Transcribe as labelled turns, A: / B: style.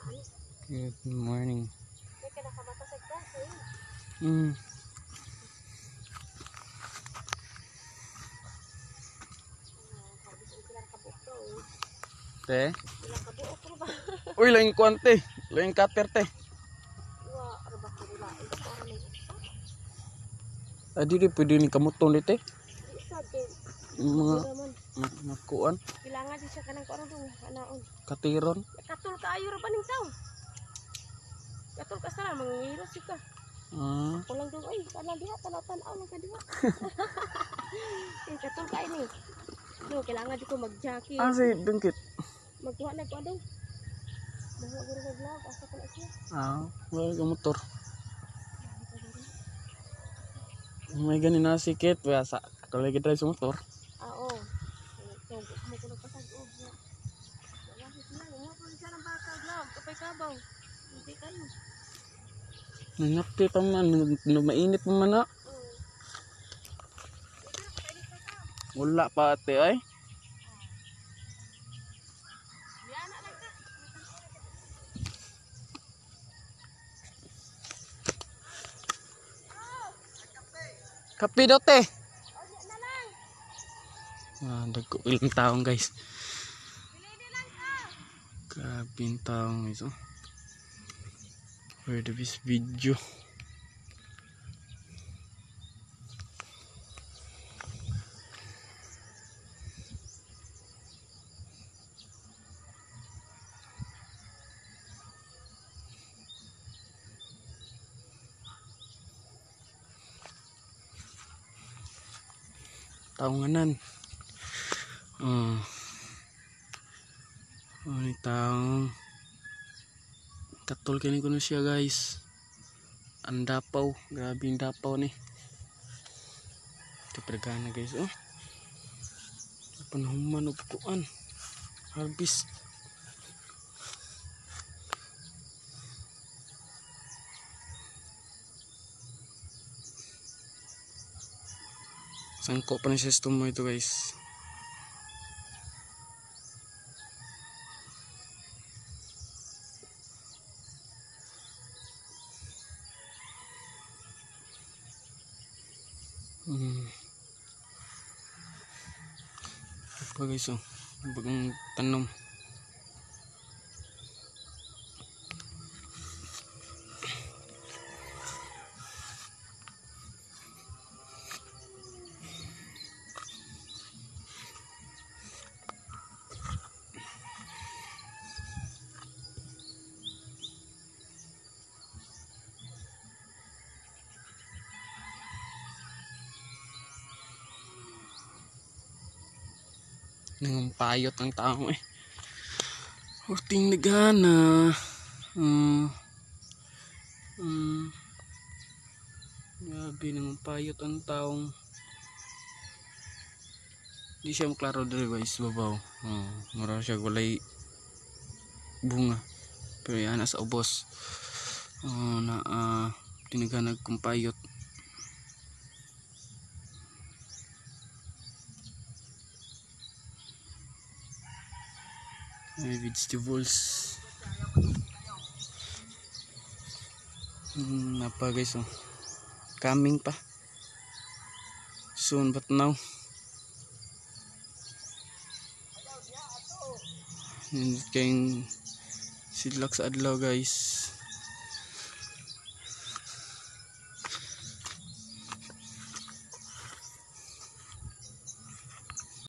A: Good morning. Teh. Uy, lain kuan teh. Lain kater teh. Adi di pwede ni kamuton teh. Mga kuan.
B: Kailangan di siya kanang kuan dong, anaon.
A: Katiron.
B: Katul kaayo ra baning taw. Katul ka sana mangiro sika. Ulang dong ay kana diha tanaw lang ka diha. Katul ka ini. No, kailangan di ko mag-jacket.
A: Si dengkit.
B: Magkuha na ko dong. Mahal guro na vlog asa ko na siya.
A: Wala ka motor. May ganin na sikit biasa. Kalau lagi drive sa motor.
B: Oo. So, mo ko nagpasag-og. Wala sila, mo ko siya ng baka vlog, kapay kabaw. Hindi kayo.
A: Nangapi pa man, mainit pa man na. Wala pa ate ay. Kape daw te. Dagko ilang taong guys. Grabing taong ito. For this video. Taunganan. Ini taong katul kini kuno siya guys. Ang dapaw, grabe yung dapaw nih. Ito pergana guys Panahuman og kuan. Harvest. Sangko pa ni system mo ito guys. Apa guys bagang tanam. Nangampayot ang tao Horting nagana. Grabe nangampayot ang taong. Di siya maklaro dali guys babaw. Mura siya walay bunga. Pero yan sa ubos. Tinaganag kumpayot. May vegetables. Apa guys coming pa. Soon but now. Kayong sidlak sa adlaw guys.